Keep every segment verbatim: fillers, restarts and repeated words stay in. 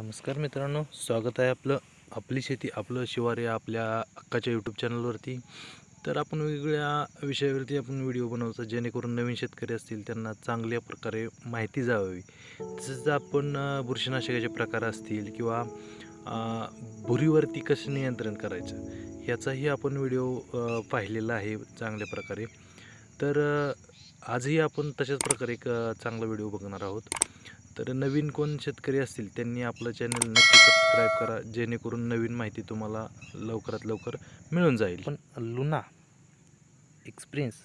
नमस्कार मित्रांनो, स्वागत आहे आपलं आपली शेती आपलं शिवार या आपल्या अक्काच्या यूट्यूब चॅनलवरती. तर आपण वेगवेगळ्या विषयावरती आपण व्हिडिओ बनवतो जेणेकरून नवीन शेतकरी असतील त्यांना चांगल्या प्रकारे माहिती जावी. तसंच आपण अ, बुरशीनाशकाचे प्रकार असतील किंवा अ, भुरीवरती कसं नियंत्रण करायचं याचाही आपण व्हिडिओ अ, पाहिलेला आहे चांगल्या प्रकारे. तर अ, आजही आपण तशाच प्रकारे एक अ, चांगला व्हिडिओ बघणार आहोत. तर नवीन कोण शेतकरी असतील त्यांनी आपलं चॅनल नक्की सबस्क्राईब करा जेणेकरून नवीन माहिती तुम्हाला लवकरात लवकर मिळून जाईल. पण लुना एक्सपिरियन्स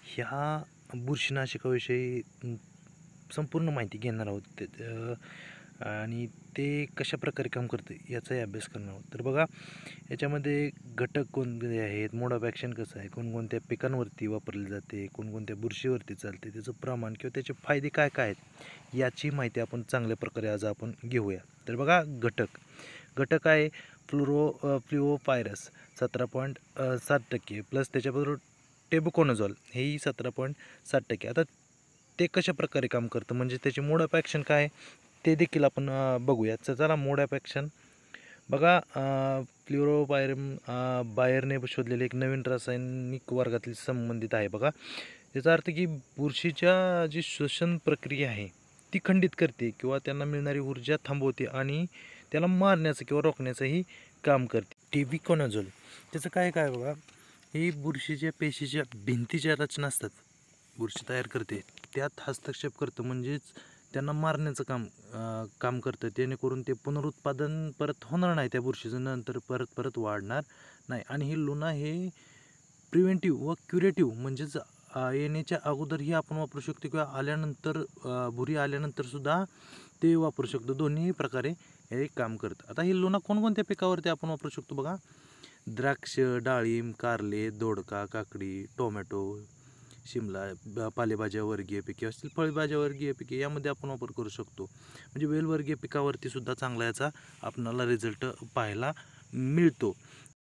ह्या बुरशीनाशकाविषयी अं, संपूर्ण माहिती घेणार आहोत. ते अ, आणि ते कशा प्रकारे काम करते याचाही अभ्यास करणार आहोत. तर बघा, याच्यामध्ये घटक कोणते आहेत, मोड ऑफ ॲक्शन कसं आहे, कोणकोणत्या पिकांवरती वापरले जाते, कोणकोणत्या बुरशीवरती चालते, त्याचं प्रमाण किंवा त्याचे फायदे काय काय आहेत याची माहिती आपण चांगल्या प्रकारे आज आपण घेऊया. तर बघा, घटक घटक आहे फ्लुरो फ्ल्युओपायरस सतरा पॉईंट सात टक्के प्लस त्याच्याबरोबर टेबुकोनझॉल हेही सतरा पॉईंट सात टक्के. आता ते कशा प्रकारे काम करतं म्हणजे त्याचे मोड ऑफ ॲक्शन काय ते देखील आपण अ, बघूया. तर चला, मोड ऑफ ॲक्शन बघा. फ्ल्युरोपायरम बायरने शोधलेले एक नवीन रासायनिक वर्गातील संबंधित आहे. बघा, याचा अर्थ की बुरशीच्या जी श्वसन प्रक्रिया आहे ती खंडित करते किंवा त्यांना मिळणारी ऊर्जा थांबवते आणि त्याला मारण्याचं किंवा रोखण्याचंही काम करते. टेबिकोनाझोल त्याचं काय काय बघा, ही बुरशीच्या पेशीच्या भिंतीच्या रचना असतात, बुरशी तयार करते त्यात हस्तक्षेप करतं, म्हणजेच त्यांना मारण्याचं काम अ, काम करतं, जेणेकरून ते पुनरुत्पादन परत होणार नाही त्या बुरशीचं, नंतर परत परत वाढणार नाही. आणि ही लुना हे प्रिव्हेंटिव्ह व क्युरेटिव्ह म्हणजेच अ, येण्याच्या अगोदरही आपण वापरू शकतो किंवा आल्यानंतर अ, भुरी आल्यानंतरसुद्धा ते वापरू शकतो. दोन्ही प्रकारे हे काम करतं. आता ही लुना कोणकोणत्या पिकावरती आपण वापरू शकतो बघा, द्राक्ष, डाळिंब, कारले, दोडका, काकडी, टोमॅटो, शिमला, ब पालेभाज्या वर्गीय पिके असतील, फळभाज्या वर्गीय पिके यामध्ये आपण वापर करू शकतो. म्हणजे वेलवर्गीय पिकावरती सुद्धा चांगला याचा आपणाला रिझल्ट पाहायला मिळतो.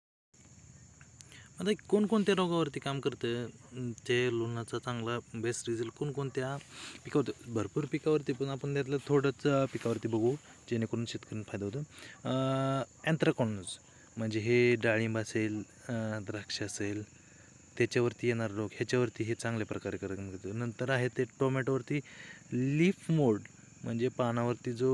आता कोणकोणत्या रोगावरती काम करतं अं, ते लुणाचा चांगला बेस्ट रिझल्ट कोणकोणत्या पिकावरती, भरपूर पिकावरती, पण आपण त्यातलं थोडंच अं, पिकावरती बघू जेणेकरून शेतकऱ्यांना फायदा होतो. अँथ्रॅकॉनोज म्हणजे हे डाळिंब असेल, अं, द्राक्ष असेल, त्याच्यावरती येणार रोग ह्याच्यावरती हे चांगल्या प्रकारे काम करतं. नंतर आहे ते टोमॅटोवरती लीफ मोड म्हणजे पानावरती जो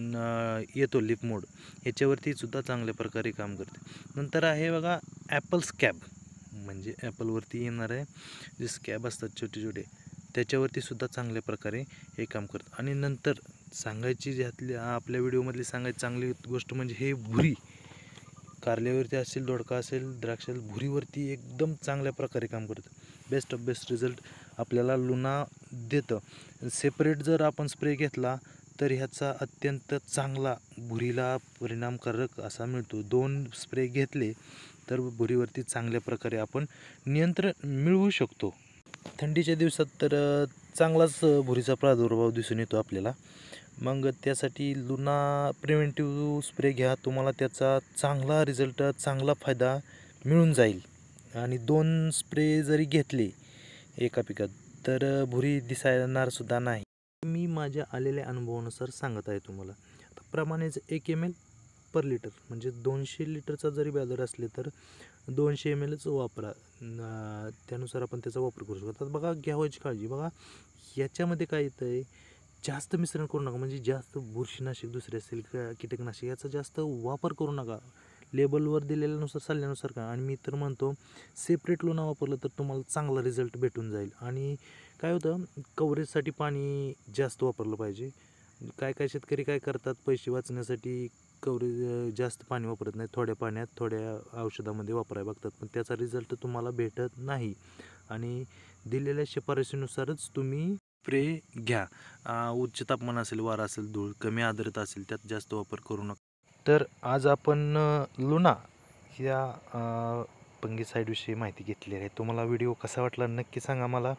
अं, येतो लीफ मोड ह्याच्यावरती सुद्धा चांगल्या प्रकारे काम करते. नंतर आहे बघा ॲपल स्कॅब म्हणजे ॲपलवरती येणार आहे जे स्कॅब असतात छोटे छोटे त्याच्यावरती सुद्धा चांगल्या प्रकारे हे काम करतं. आणि नंतर सांगायची ज्यातली आपल्या व्हिडिओमधली सांगायची चांगली गोष्ट म्हणजे हे भुरी, कारल्यावरती असेल, दोडका असेल, द्राक्ष असेल, भुरीवरती एकदम चांगल्या प्रकारे काम करतं. बेस्ट ऑफ बेस्ट रिझल्ट आपल्याला लुना देतं. सेपरेट जर आपण स्प्रे घेतला तर ह्याचा अत्यंत चांगला भुरीला परिणामकारक असा मिळतो. दोन स्प्रे घेतले तर भुरीवरती चांगल्या प्रकारे आपण नियंत्रण मिळवू शकतो. थंडीच्या दिवसात तर अ, चांगलाच अ, भुरीचा प्रादुर्भाव दिसून येतो आपल्याला. मग त्यासाठी लुना प्रिव्हेंटिव्ह स्प्रे घ्या, तुम्हाला त्याचा चांगला रिझल्ट, चांगला फायदा मिळून जाईल. आणि दोन स्प्रे जरी घेतले एका पिकात तर अ, भुरी दिसणारसुद्धा नाही. मी माझ्या आलेल्या अनुभवानुसार सांगत आहे तुम्हाला. आता प्रमाणेच एक एम एल पर लिटर म्हणजे दोनशे लिटरचा जरी बॅलर असले तर दोनशे एम एलच वापरा. न त्यानुसार आपण त्याचा वापर करू शकतो. आता बघा, घ्यावायची काळजी बघा, ह्याच्यामध्ये काय येतं आहे, जास्त मिश्रण करू नका, म्हणजे जास्त बुरशीनाशक दुसरे असेल किंवा कीटकनाशक याचा जास्त वापर करू नका. लेबलवर दिलेल्यानुसार सल्ल्यानुसार का. आणि मी तर म्हणतो सेपरेट लुना वापरलं तर तुम्हाला चांगला रिझल्ट भेटून जाईल. आणि काय होतं, कव्हरेजसाठी पाणी जास्त वापरलं पाहिजे. काय काय शेतकरी काय करतात, पैसे वाचण्यासाठी कव्हरेज जास्त पाणी वापरत नाही, थोड्या पाण्यात थोड्या औषधामध्ये वापरायला बघतात, पण त्याचा रिझल्ट तुम्हाला भेटत नाही. आणि दिलेल्या शिफारशीनुसारच तुम्ही स्प्रे घ्या. अ, उच्च तापमान असेल, वारा असेल, धूळ, कमी आर्द्रता असेल त्यात जास्त वापर करू नका. तर आज आपण अ, लुना या अ, फंगिसाईडविषयी माहिती घेतली आहे. तुम्हाला व्हिडिओ कसा वाटला नक्की सांगा मला.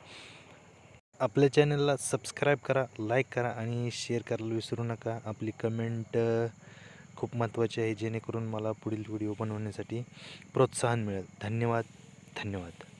आपल्या चॅनलला सबस्क्राईब करा, लाईक करा आणि शेअर करायला विसरू नका. आपली कमेंट अ, खूप महत्त्वाची आहे जेणेकरून मला पुढील व्हिडिओ बनवण्यासाठी प्रोत्साहन मिळेल. धन्यवाद. धन्यवाद.